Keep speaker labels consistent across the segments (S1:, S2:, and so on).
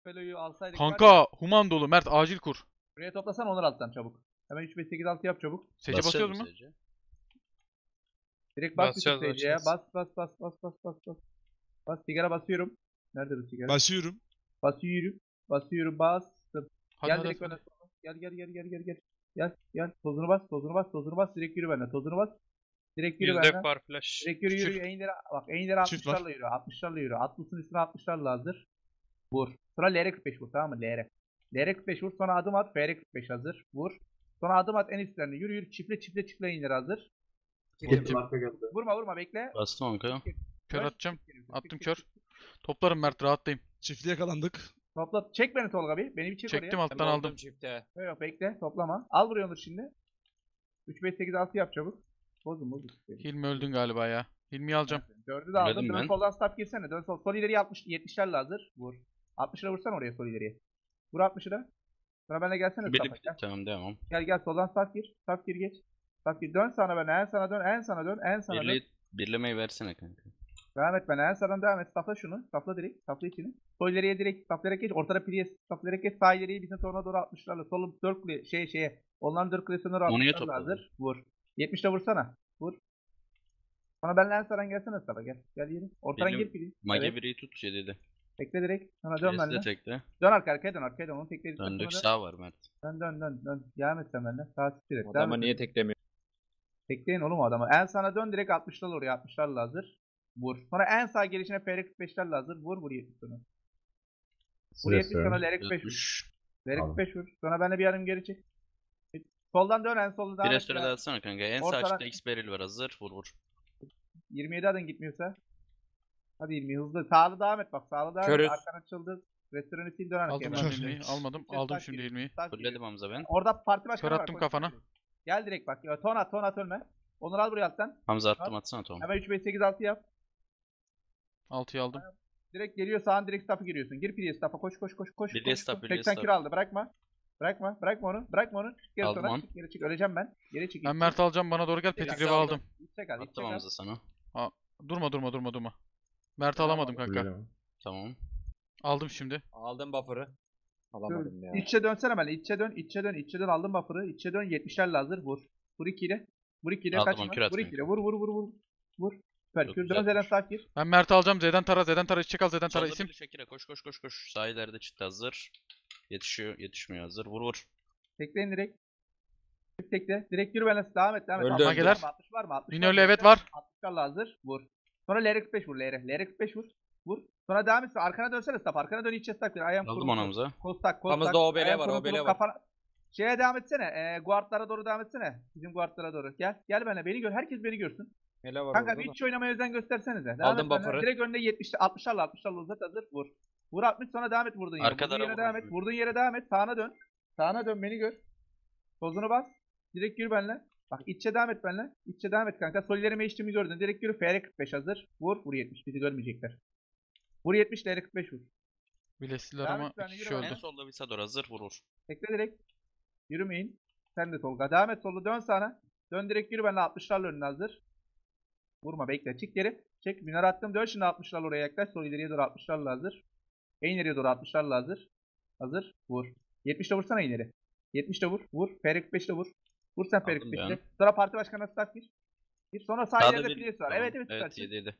S1: Felo'yu alsaydık var ya.
S2: Kanka human dolu. Mert acil kur.
S1: Buraya toplasan Onur alttan çabuk. Hemen 3 5 8 6 yap çabuk.
S2: Sece
S3: Basacağız
S2: basıyoruz
S3: mı
S2: mu?
S3: Sece?
S1: Direkt bas bütün
S4: Basacağız,
S1: SC'ye.
S4: basacağız.
S1: Bas. Bas sigara basıyorum. Nerede bu sigara?
S4: Basıyorum.
S1: Basıyorum. Bastım.
S2: Hadi
S1: Gel
S2: hadi
S1: direkt
S2: hadi.
S1: bana. Gel. Tozunu bas. Direkt yürü benimle. Tozunu bas. Direkt yürü
S4: Yüzde
S1: benimle.
S4: var flash.
S1: Direkt yürü.
S2: Küçük.
S1: Eğinlere bak. Eğinlere
S4: Çift var.
S1: 60'larla yürü. 60'larla yürü. 60'ın üstüne 60'larla hazır. Vur. Sonra LR 45 vur, tamam mı? LR 45 vur. Sonra adım at. FR 45 hazır. Vur. Sonra adım at en üstlerine. Yürü. Çiftle eğinlere hazır.
S2: Gittim.
S1: Vurma bekle.
S3: Bastım onka.
S2: Kör atacağım. Attım kör. Toplarım Mert rahatlayayım.
S4: Çiftliğe yakalandık.
S1: Topla. Çek beni Tolga bir. Beni bir çek
S2: Çektim
S1: oraya.
S2: alttan aldım.
S5: Çifte.
S1: Yok bekle. Toplama. Al buraya Onur şimdi. 3 5 8 6 yap çabuk. Bozun.
S2: Hilmi öldün galiba ya. Hilmi'yi alacağım.
S1: 4'ü de aldım.
S3: Öldüm
S1: Dön
S3: ben.
S1: soldan staff girsene. Dön sol. Sol ileriye 60 70'lerle hazır. Vur. 60'lara vursan oraya sol ileriye. Vur 60'ı da. Sonra benimle gelsene
S3: Birli
S1: staff'a. Gel.
S3: tamam devam.
S1: Gel soldan staff gir. Staff gir geç. Staff gir. Dön sana ben. En sana dön.
S3: Birli, birlemeyi versene kanka.
S1: Devam et ben. En sağdan devam et. Staffla şunu. Staffla direkt. Staffla içini. Sol ileriye direkt stafflayarak geç. Ortada priye stafflayarak geç. Sağ ileriye bizim sonuna doğru 60'larla. Solun 4 kule şeye. Onların 4 kulesine doğru
S3: Onu niye
S1: 60'larla
S3: topladın?
S1: hazır. Vur. 70'le vursana. Vur. Sonra benle en sağdan gelsene staff'a gel. Gel yeri. Ortadan
S3: Birli-
S1: gir priye.
S3: Mage
S1: Evet.
S3: biri tut 7'de.
S1: Bekle direkt. Sonra dön
S3: Birisi de
S1: benimle.
S3: tekle.
S1: Dön arkaya dön. Onu tekle.
S3: Döndük sağ var Mert.
S1: Dön. Devam et sen benimle. Sağ siktir et.
S5: Adama niye teklemiyor?
S1: Tekleyin oğlum o adamı. En sana dön direkt 60'larla oraya. 60'larla hazır. Vur. Sonra en sağ gelişine FR45'lerle hazır. Vur 70 sonra. Vur 70 sonra LR45 vur.
S3: 60.
S1: LR45 vur. Sonra ben de bir yarım geri çek. Soldan dön en solda devam
S3: Bir
S1: et.
S3: süre daha atsana kanka. En sağ
S1: Ortadan-
S3: açıkta X beril var hazır. Vur.
S1: 27 adın gitmiyorsa. Hadi 20 hızlı. Sağlı devam et bak. Sağlı devam
S5: Körüz.
S1: et. Arkan açıldı. Restoranı sil dön arkaya.
S2: Aldım
S1: ben.
S2: ben Hilmi'yi. Almadım. Aldım şimdi Hilmi'yi.
S3: Fulledim Hamza ben.
S1: Orada parti başkanı
S2: Kör
S1: var.
S2: attım
S1: koş.
S2: kafana.
S1: Gel direkt bak. Ton at ölme. Onur al buraya alttan.
S3: Hamza attım atsana Tom.
S1: Hemen 3 5 8 6 yap.
S2: 6'yı aldım.
S1: Direkt geliyor sağın direkt staff'a giriyorsun. Gir piliye staff'a koş.
S3: Birliğe staff, birliğe
S1: 80
S3: staff.
S1: kilo aldı. Bırakma onu. Çık geri
S3: Aldım
S1: sonra.
S3: on.
S1: Çık geri çık. Öleceğim ben. Geri çık.
S2: Ben Mert alacağım bana doğru gel. Petigrevi aldım.
S1: Çek al.
S3: Attım Hamza sana.
S2: Durma. Mert'i alamadım kanka.
S3: Tamam.
S2: Aldım şimdi.
S5: Aldım buffer'ı. Alamadım ya.
S1: İçe dönsene ben. İçe dön. Aldım buffer'ı. İçe dön. 70'lerle hazır. Vur. Vur 2 ile.
S3: Aldım,
S1: Kaçma.
S3: kür at
S1: Vur 2 ile. Vur. Süper.
S3: Çok
S1: Kür
S3: güzel
S1: dön. Zeden
S3: vur.
S1: saat gir.
S2: Ben Mert'i alacağım. Z'den tara. Çek al Z'den tara
S3: Solda
S2: isim.
S3: birli Şakir'e koş. Sağ ileride çıktı hazır. Yetişmiyor hazır. Vur.
S1: Tekleyin direkt. Tekle. Direkt yürü benimle. Devam et.
S5: Öldü.
S2: Mageler.
S1: 60 var mı? 60
S2: Minörlü evet var.
S1: 60'larla hazır. Vur. Sonra LR45 vur. LR45 vur. Vur. Sonra devam et. Arkana dönsene staff. Arkana dön içe staff. Ayağım
S3: Aldım onu Hamza.
S1: Kostak.
S5: Kafamızda OBL
S1: Ayağım
S5: var,
S1: kurulu
S5: OBL
S1: kurulu
S5: var.
S1: kafana. Şeye devam etsene. Guardlara doğru devam etsene. Bizim guardlara doğru. Gel benimle. Beni gör. Herkes beni görsün.
S5: Hele var
S1: Kanka
S5: orada
S1: bir
S5: da.
S1: iç oynamaya özen göstersenize.
S5: Aldım
S1: et benimle.
S5: buffer'ı.
S1: Direkt önüne 70'li 60'larla uzat hazır. Vur. Vur 60 sonra devam et vurduğun yere.
S3: Arkadan
S1: Vurduğun yere
S3: vur.
S1: devam et. Vurduğun yere devam et. Sağına dön. Sağına dön beni gör. Tozunu bas. Direkt yürü benimle. Bak içe devam et benimle. İçe devam et kanka. Sol ilerime içtiğimi gördün. Direkt yürü. FR45 hazır. Vur 70. Bizi görmeyecekler. Vur 70 LR45 vur.
S2: Bilesiler
S1: Devam
S2: ama
S1: et, ben
S2: 2
S1: yürü
S2: kişi
S1: bana.
S3: En
S2: öldü.
S3: solda Visador hazır. Vur.
S1: Tekle direkt. Yürümeyin. Sen de Tolga. Devam et solda. Dön sana. Dön direkt yürü benimle 60'larla önüne hazır. Vurma bekle. Çık geri. Çek. Minör attım. Dön şimdi 60'larla oraya yaklaş. Sol ileriye doğru 60'larla hazır. En ileriye doğru 60'larla hazır. Hazır. Vur. 70'le vursana ileri. 70'le vur. Vur. FR45'le vur. Vur sen
S3: Aldım
S1: FR45'le.
S3: ben.
S1: Sonra parti başkanına staff gir. Gir. Sonra sağ
S3: Sağda
S1: ileride
S3: bir-
S1: piyesi var.
S3: Tamam.
S1: Evet süper.
S3: Evet 7.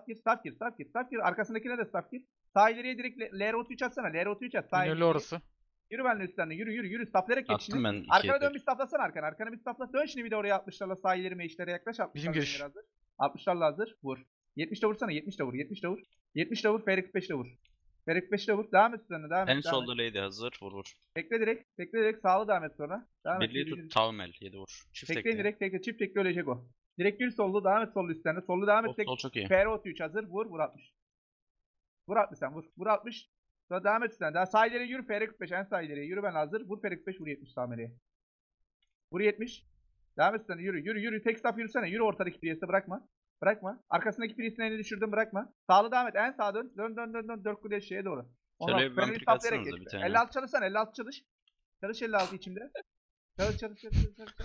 S1: Staff gir. Arkasındakine de staff gir. Sağ ileriye direkt LR33 atsana. LR33 at. Sağ
S2: Minörlü
S1: ileriye.
S2: orası.
S1: Yürü benimle üstlerine. Yürü. Stafflayarak geç şimdi.
S3: Attım ben 2'ye.
S1: Arkana dön bir stafflasana arkana. Arkana bir staffla. Dön şimdi bir de oraya 60'larla sağ ilerime işlere yaklaş. 60'larla
S2: Bizim giriş.
S1: hazır. 60'larla hazır. Vur. 70'le vursana. 70'le vur. 70'le vur. FR45'le vur. FR45'le vur. Devam et üstlerine. Devam
S3: En
S1: et. Devam et.
S3: solda Lady hazır. Vur.
S1: Bekle direkt. Sağlı devam et sonra. Devam et.
S3: Birliği tut Tavmel 7 vur. Çift
S1: Tekleyin
S3: tekle.
S1: direkt. Tekle. Çift tekle ölecek o. Direkt yürü sollu. Devam et sollu üstlerine. Sollu devam et.
S3: Sol çok iyi.
S1: FR33 hazır. Vur 60. Vur 60 sen. Vur 60. Sonra devam et üstlerine. Daha sağ ileriye yürü. FR45 en sağ ileriye. Yürü ben hazır. Vur FR45 vur 70 Samer'e. Vur 70. Devam et üstlerine. Yürü. Tek staff yürüsene. Yürü ortadaki priyesi bırakma. Arkasındaki priyesini elini düşürdün bırakma. Sağlı devam et. En sağa dön. Dön. 4 kuleye şeye doğru.
S3: Şöyle bir
S1: Feneri
S3: vampir
S1: saplayarak
S3: atsanıza
S1: geç.
S3: bir tane.
S1: 56 çalışsana. 56 çalış. Çalış 56 içimde. Çalış.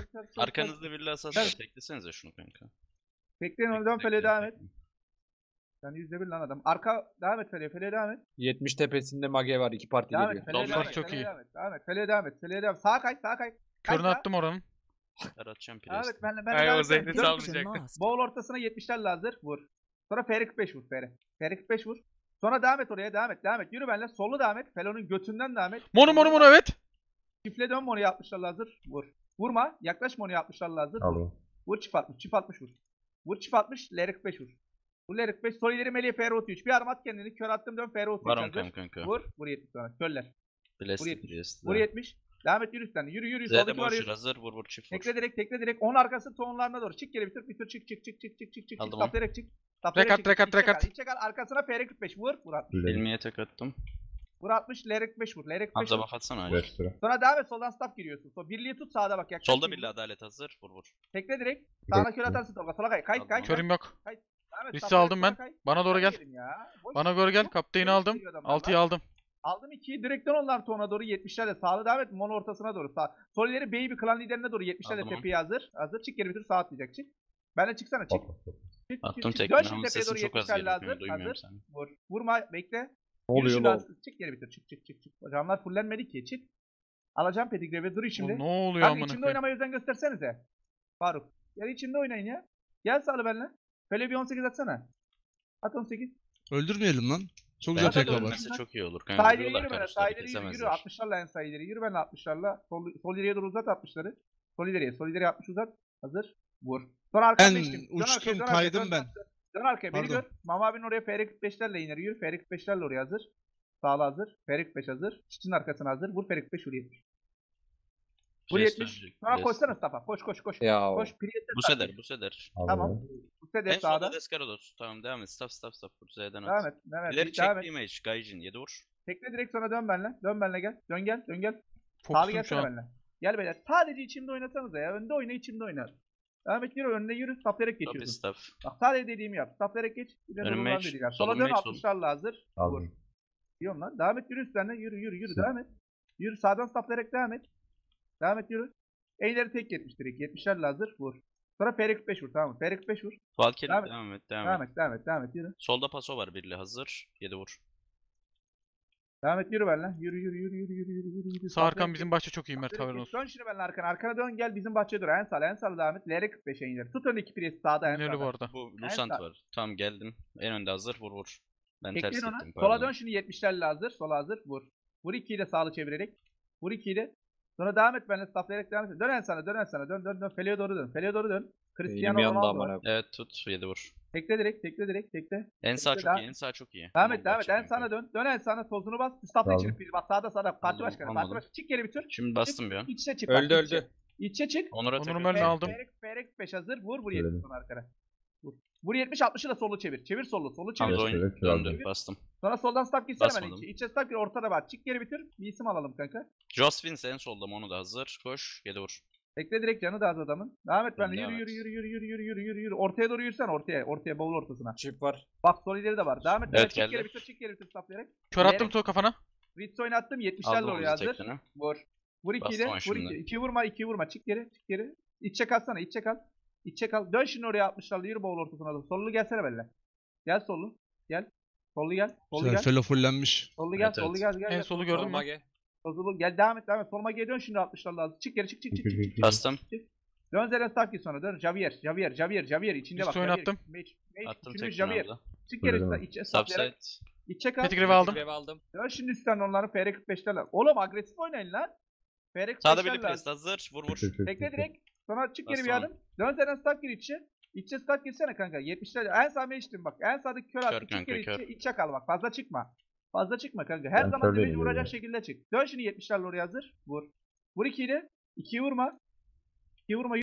S3: Arkanızda birli asas var. Teklesenize şunu kanka.
S1: Bekleyin onu dön fele devam et. Yani %1 lan adam. Arka devam et Fele'ye. Fele'ye devam et.
S5: 70 tepesinde mage var. 2 parti
S1: Devam
S5: geliyor.
S1: et. Fele'ye
S3: Sol
S1: devam
S2: var,
S1: et.
S2: çok
S1: Fele'ye
S2: iyi.
S1: devam et. Devam et. Fele'ye devam et. Fele'ye devam et. Sağa kay. Sağa kay.
S2: Körünü
S1: Kaysa.
S2: attım oranın.
S3: Atacağım
S1: Devam
S3: Priest'i.
S1: et. Ben
S2: Ay,
S1: devam
S2: o
S1: et.
S2: zehri
S1: Dön.
S2: salmayacak.
S1: Boğul ortasına 70'lerle hazır. Vur. Sonra F45 vur. F45 vur. Sonra devam et oraya. Devam et. Devam et. Yürü benimle. Solu devam et. Felo'nun götünden devam et.
S2: Mono evet.
S1: Çiftle dön Mono'ya 60'larla hazır. Vur. Vurma. Yaklaş Mono'ya 60'larla hazır. Vur.
S4: Aldım.
S1: Vur çift 60. Çift 60 vur. Vur çift 60. L45 vur. Vur L45. Sol ileri Melih'e FR33. Bir arm at kendini. Kör attım dön FR33
S3: Var
S1: hazır.
S3: on kanka.
S1: Vur. Vur 70 sonra. Körler.
S3: Blessed
S1: yetmiş.
S3: Priest'i.
S1: Vur 70. Devam et yürü üstten. Yürü yürü.
S3: Z'de
S1: Soldaki var
S3: boşur
S1: yürü.
S3: hazır. Vur çift vur.
S1: Tekle direkt. 10 arkası tonlarına doğru. Çık geri bir tur çık.
S3: Aldım
S1: Stop direkt çık. Stop direkt çık.
S2: Rekat.
S1: İçe kal. Arkasına FR45 vur. Vur 60.
S3: İlmiye tek attım.
S1: Vur 60. L45 vur. L45
S3: Hamza
S1: vur.
S3: buff atsana.
S4: Beş sıra.
S1: Sonra devam et soldan stop giriyorsun. Sonra birliği tut sağda bak. Yaklaş
S3: Solda
S1: şimdi.
S3: birli adalet hazır. Vur.
S1: Tekle direkt. Sağına kör atarsın Tolga. Sola kay. Kay.
S3: Aldım.
S2: Körüm yok.
S1: Devam et,
S2: Riski
S1: stop
S2: aldım
S1: direkt
S2: ben.
S1: sola kay.
S2: Bana doğru gel.
S1: Yerim ya. Boş
S2: Bana doğru gel.
S1: boş
S2: Kaptayını
S1: boş
S2: aldım.
S1: geliyor adamlar
S2: 6'yı
S1: lan.
S2: aldım.
S1: Aldım 2'yi. Direkten onlar tona doğru 70'lerle. Sağda devam et. Mono ortasına doğru. Sağ. Sol ileri Baby klan liderine doğru 70'lerle
S3: Aldım.
S1: tepeye hazır. Hazır. Çık geri bir tur sağ atlayacak. Çık. Benle çıksana çık.
S4: Hop, hop, hop.
S1: Çık,
S3: Attım
S1: çık.
S3: tekme
S1: Dön şimdi
S3: ama
S1: tepeye
S3: sesin
S1: doğru
S3: çok az
S1: 70'lerle
S3: geliyor.
S1: hazır.
S3: Duymuyorum
S1: Hazır.
S3: seni.
S1: Vur. Vurma. Bekle.
S5: Ne
S1: Yürü
S5: oluyor
S1: şimdi
S5: lan?
S1: az- Çık geri bitir. Çık. Hocamlar fullenmedi ki. Çık. Alacağım Petigrevi. Dur şimdi.
S2: Oğlum, ne oluyor
S1: Kanka
S2: amına
S1: içimde
S2: koyayım?
S1: oynamaya özen göstersenize. Faruk. Gel içimde oynayın ya. Gel sağlı benimle. Böyle bir 18 atsana. At 18.
S6: Öldürmeyelim lan. Çok güzel
S3: Bence de
S1: tekrar
S6: tekrar var.
S3: ölmese çok iyi olur. Kanka
S1: Sahilleri
S3: vuruyorlar
S1: yürü benimle.
S3: karşıları
S1: Sahilleri yürü. Yürü
S3: kesemezler.
S1: 60'larla en sahilleri. Yürü benimle 60'larla. Sol ileriye doğru uzat 60'ları. Sol ileriye 60 uzat. Hazır. Vur. Sonra arkaya
S6: Ben
S1: geçtim. Dön arkaya,
S6: uçtum,
S1: dön arkaya,
S6: kaydım
S1: dön,
S6: ben.
S1: Dön arkaya beni
S6: Pardon.
S1: gör. Mama abinin oraya FR45'lerle iner. Yürü FR45'lerle oraya hazır. Sağla hazır. FR45 hazır. Çiçin arkasına hazır. Vur FR45 vur 70. Vur
S3: Priest
S1: 70.
S3: ölecek,
S1: Sonra
S3: Priest.
S1: koşsana Staff'a. Koş.
S5: Ya
S1: Koş. Priest'e
S3: Bu
S1: stop.
S3: seder.
S1: Tamam.
S4: Aldım.
S1: Bu sefer
S3: En
S1: sağda.
S3: solda Deskarados. Tamam devam et. Staff. Vur Z'den
S1: Devam
S3: at.
S1: et. Evet.
S3: İleri
S1: Devam et.
S3: çektiğim mage. Gaijin 7 vur.
S1: Tekle direkt sonra dön benle. Dön benle gel. Dön gel. Sağlı
S2: Fokusum şu
S1: gelsene
S2: an.
S1: benle. Gel beyler. Sadece içimde oynasanıza ya. Önde oyna içimde oyna. Devam et yürü. Önüne yürü. Saplayarak
S3: Copy
S1: geçiyorsun.
S3: staff.
S1: Bak sadece dediğimi yap. Saplayarak geç. Bir de
S3: Önüm
S1: doğrudan
S3: mage.
S1: dediğim yap.
S3: Solum
S1: Sola dön
S3: mage, sol.
S1: 60'larla hazır. Vur.
S4: Aldım.
S1: Diyorum lan. Devam et yürü üstlerine. Yürü.
S4: Sen-
S1: Devam et. Yürü sağdan saplayarak devam et. Devam et yürü. Eyleri tek 70 direkt. 70'lerle hazır. Vur. Sonra FR45 vur tamam mı? FR45 vur.
S3: Valkyrie
S1: Devam et.
S3: devam et.
S1: Yürü.
S3: Solda paso var birli hazır. 7 vur.
S1: Devam et yürü benle. Yürü.
S2: Sağ arkam bizim bahçe çok iyi Mert, haberin olsun.
S1: Dön şimdi benimle arkana. Arkana dön gel bizim bahçeye dur. En sağ devam et. LR45'e iner. Tut öndeki piresi sağda en
S2: İleri bu
S1: sağda.
S2: arada.
S3: Bu Lusant
S1: sağ-
S3: var. Tamam geldim. En önde hazır. Vur. Ben ters
S1: Tekleyin ona.
S3: gittim
S1: Sola
S3: pardon.
S1: dön şimdi 70'lerle hazır. Sola hazır. Vur. Vur 2'yi de sağlı çevirerek. Vur 2'yi de. Sonra devam et benimle stafflayarak devam et. Dön en sana. Dön. Fele'ye doğru dön. Cristiano
S5: Elim yandı
S1: Ronaldo var.
S5: amına.
S3: Evet tut 7 vur.
S1: Tekle direkt.
S3: En sağ
S1: Tekle,
S3: çok
S1: devam-
S3: iyi. En sağ çok iyi.
S1: Devam
S3: Tamam,
S1: et. En
S3: bakacağım
S1: sana
S3: kanka.
S1: dön. Dön en sana tozunu bas. Staffla
S4: Aldım.
S1: içeri. Bak sağda. Parti
S3: Aldım,
S1: başkanı. Parti
S3: almadım.
S1: başkanı. Çık geri bir tur.
S3: Şimdi bastım bir an.
S1: İçe çık.
S5: Öldü,
S1: bak,
S5: öldü.
S1: İçe çık.
S3: Onur'a
S2: Onur'un
S3: tekrar.
S2: önüne aldım.
S1: FR5 hazır. Vur
S4: Öyle
S1: 70
S4: mi?
S1: sonra arkana. Vur 70 60'ı da solu çevir. Çevir solu. Solu çevir.
S3: Hamza
S4: Evet,
S3: oyun
S4: evet,
S3: döndü.
S4: aldım.
S3: Bastım.
S1: Sonra soldan staff gitsene ben
S3: Basmadım.
S1: içe. İçe staff gir ortada var. Çık geri bitir. Bir isim alalım kanka.
S3: Joss Vince en solda. Onu da hazır. Koş. 7 vur.
S1: Bekle direkt canı da az adamın. Devam et ben de.
S3: Devam et.
S1: Yürü. Ortaya doğru yürüsen ortaya bavul ortasına.
S5: Çift var.
S1: Bak sol ileri de var. Devam et.
S3: Evet,
S1: Çık
S3: geldi.
S1: geri bitir stafflayarak.
S2: Kör attım sol kafana.
S1: Ritz oynattım 70'lerle
S3: Aldım
S1: oraya
S3: Hamza
S1: hazır.
S3: tekini.
S1: Vur. Vur 2'yi de.
S3: Bastım
S1: Vur
S3: şimdi.
S1: 2. 2 vurma. Çık geri. İçe kalsana. İçe kal. Dön şimdi oraya 60'larla yürü bavul ortasına doğru. Sollu gelsene benimle. Gel sollu. Gel. Sollu gel.
S6: Güzel, Felo fullenmiş.
S1: Sollu gel.
S3: Evet, evet.
S1: Gel.
S2: En solu gördün mü?
S5: Mage.
S1: Sollu gel. Devam et. Solma geri dön şimdi 60'larla hazır. Çık geri. Çık.
S3: Bastım.
S1: Dön Zeren Starkey sonra dön. Javier içinde bak.
S2: Üstü oynattım.
S3: Attım
S1: Üçüncü
S3: tekini
S1: Javier.
S3: orada.
S1: Çık geri
S4: Öyle mi?
S1: içe saplayarak.
S3: Subset.
S1: İçe kal.
S2: Petigrevi aldım.
S5: Grev aldım.
S1: Dön şimdi üstten onların FR45'lerle. Oğlum agresif oynayın lan. FR45'lerle.
S3: Sağda birli press hazır. Vur.
S1: Tekle direkt. Sonra çık geri bir
S3: Basma.
S1: adım. Dön Zeren Starkey içe. İçe Stark girsene kanka. 70'ler. En sağ içtim bak. En sağdaki kör
S3: Kör
S1: attı. Çık
S3: kanka,
S1: geri
S3: kör.
S1: içe kal bak. Fazla çıkma kanka. Her
S4: Ben
S1: zaman
S4: körleyim
S1: dibeci vuracak
S4: ya.
S1: şekilde çık. Dön şimdi 70'lerle oraya hazır. Vur. Vur 2'yi de. 2'yi vurma.